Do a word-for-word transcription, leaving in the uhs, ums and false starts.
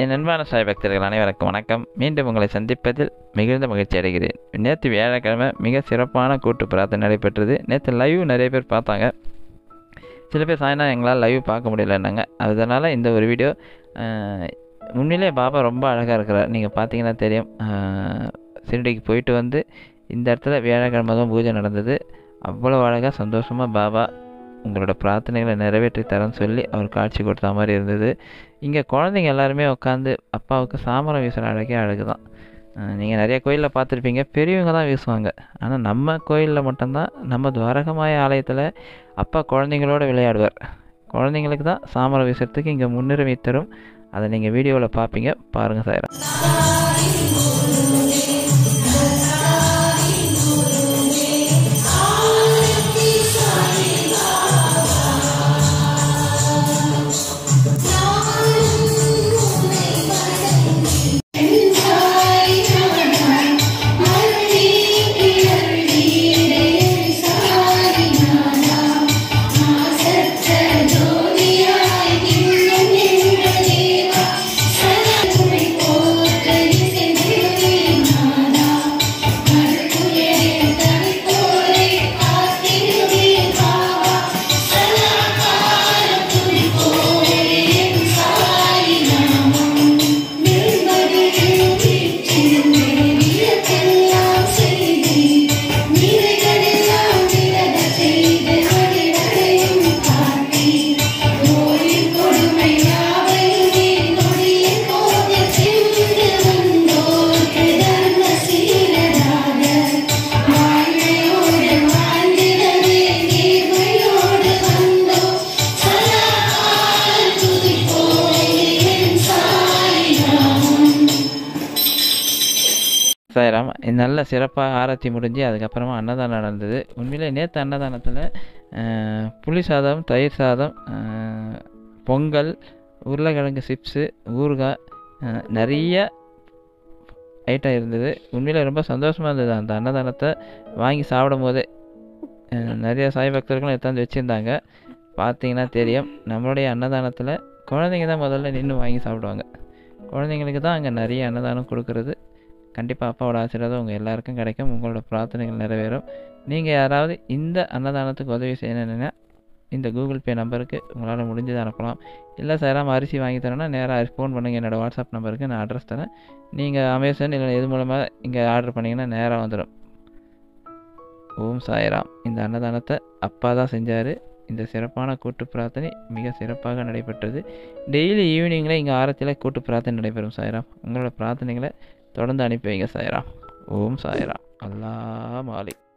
என் அன்பான சாய் பக்தர்கள் அனைவருக்கும் வணக்கம். மீண்டும் உங்களை சந்திப்பதில் மிகுந்த மகிழ்ச்சி அடைகிறேன். நேற்று வியாழக்கிழமை மிக சிறப்பான கூட்டு பிரார்த்தனை நடைபெற்றது. நேற்று லைவ் நிறைய பேர் பார்த்தாங்க. சில பேர் சாய்னா எங்களால் லைவ் பார்க்க முடியலன்னாங்க. அதனால் இந்த ஒரு வீடியோ. உண்மையிலே பாபா ரொம்ப அழகாக இருக்கிறார். நீங்கள் பார்த்தீங்கன்னா தெரியும். சிறுடிக்கு போயிட்டு வந்து இந்த இடத்துல வியாழக்கிழமை தான் பூஜை நடந்தது. அவ்வளோ அழகாக சந்தோஷமாக பாபா உங்களோட பிரார்த்தனைகளை நிறைவேற்றி தரேன்னு சொல்லி அவர் காட்சி கொடுத்தா மாதிரி இருந்தது. இங்கே குழந்தைங்க எல்லாருமே உட்காந்து அப்பாவுக்கு சாமரம் வீசுகிற அழகே அழகு தான். நீங்கள் நிறைய கோயிலில் பார்த்துருப்பீங்க, பெரியவங்க தான் வீசுவாங்க. ஆனால் நம்ம கோயிலில் மட்டும்தான், நம்ம துவாரகமாய ஆலயத்தில் அப்பா குழந்தைங்களோட விளையாடுவார். குழந்தைங்களுக்கு தான் சாமரம் வீசுறதுக்கு இங்கே முன்னுரிமை தரும். அதை நீங்கள் வீடியோவில் பார்ப்பீங்க, பாருங்கள் சாயிரம். சாய்ராம். நல்ல சிறப்பாக ஆரத்தி முடிஞ்சு அதுக்கப்புறமா அன்னதானம் நடந்தது. உண்மையிலே நேற்று அன்னதானத்தில் புளி சாதம், தயிர் சாதம், பொங்கல், உருளைக்கிழங்கு சிப்ஸு, ஊறுகாய், நிறைய ஐட்டம் இருந்தது. உண்மையிலே ரொம்ப சந்தோஷமாக இருந்தது. அந்த அன்னதானத்தை வாங்கி சாப்பிடும் போதே நிறைய சாய் பக்தர்களும் எடுத்தாந்து வச்சுருந்தாங்க. பார்த்தீங்கன்னா தெரியும். நம்மளுடைய அன்னதானத்தில் குழந்தைங்க தான் முதல்ல நின்று வாங்கி சாப்பிடுவாங்க. குழந்தைங்களுக்கு தான் அங்கே நிறைய அன்னதானம் கொடுக்கறது. கண்டிப்பாக அப்பாவோட ஆசீர்வாதம் உங்கள் எல்லாருக்கும் கிடைக்கும். உங்களோட பிரார்த்தனைகள் நிறைவேறும். நீங்கள் யாராவது இந்த அன்னதானத்துக்கு உதவி செய்யணுன்னா இந்த கூகுள் பே நம்பருக்கு உங்களால் முடிஞ்சதை அனுப்பலாம். இல்லை சாராம் அரிசி வாங்கி தரேன்னா நேராக ஃபோன் பண்ணுங்கள். என்னோடய வாட்ஸ்அப் நம்பருக்கு நான் அட்ரஸ் தரேன். நீங்கள் அமேசான் இல்லை எது மூலமாக இங்கே ஆர்டர் பண்ணிங்கன்னா நேராக வந்துடும். ஓம் சாய்ராம். இந்த அன்னதானத்தை அப்பா தான் செஞ்சார். இந்த சிறப்பான கூட்டு பிரார்த்தனை மிக சிறப்பாக நடைபெற்றது. டெய்லி ஈவினிங்கில் இங்கே ஆரத்தியில் கூட்டு பிரார்த்தனை நடைபெறும் சாய்ராம். உங்களோட பிரார்த்தனைகளை தொடர்ந்து அனுப்பி வைங்க சாய்ராம். ஓம் சாய்ராம். அல்லாஹ் மாலிக்.